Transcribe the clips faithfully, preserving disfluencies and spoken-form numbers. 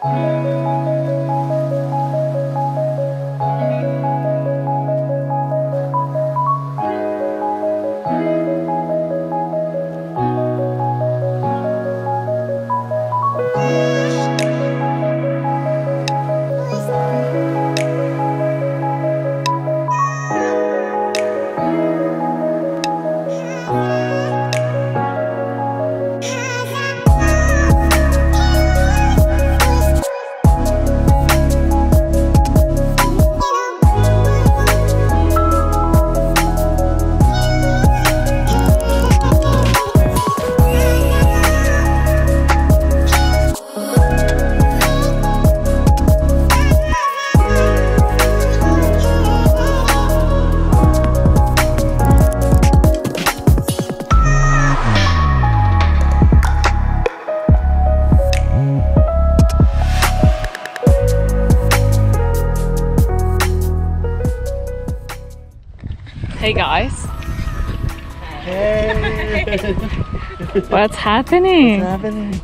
Hey guys. Hey. What's happening? What's happening?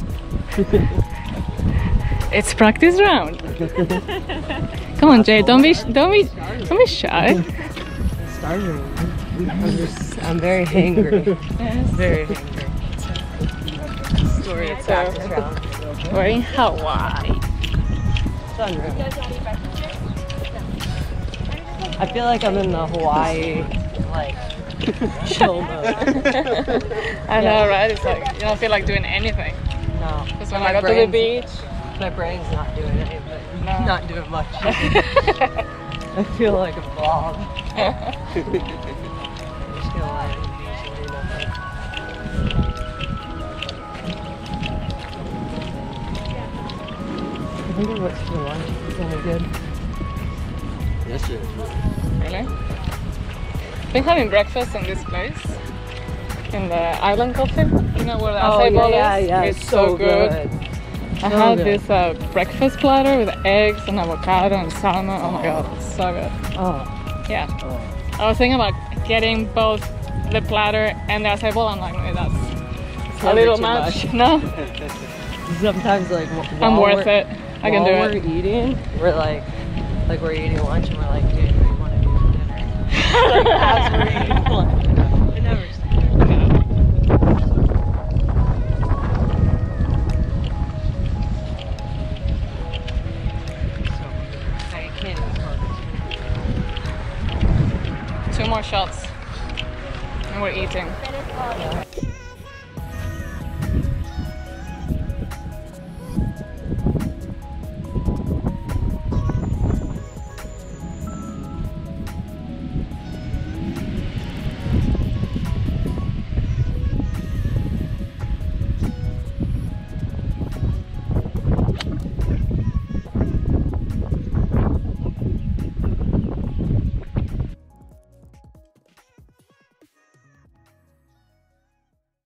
It's practice round. Come on, Jay. Don't be, don't be, don't be shy. I'm starving. I'm just, I'm very hangry. Yes. Very hangry. Story of practice round. We're in Hawaii. It's unreal. I feel like I'm in the Hawaii, like, chill mode. I know, right? It's like you don't feel like doing anything. No. Because when I go to the beach, my brain's not doing anything. No. Not doing much. I feel like a blob. I'm just gonna lie on the beach and do nothing. I wonder what's for lunch. Is any good? Yes, sir. really? I've been having breakfast in this place, in the Island Coffee. You know where the Oh, acai yeah, bowl yeah, is? yeah. It's so good. good. I So had good. this uh, breakfast platter with eggs and avocado and salmon. Oh my god, it's so good. Oh. Yeah. Oh. I was thinking about getting both the platter and the acai bowl. I'm like, maybe that's a Never little too much. much. No, Sometimes, like, while I'm worth we're- it. I can do while it. we're eating, we're like, like we're eating lunch and we're like, dude, what do you want to do for dinner? Like, as we're eating lunch. I never say So, I can't even focus. Two more shots, and we're eating. Yeah.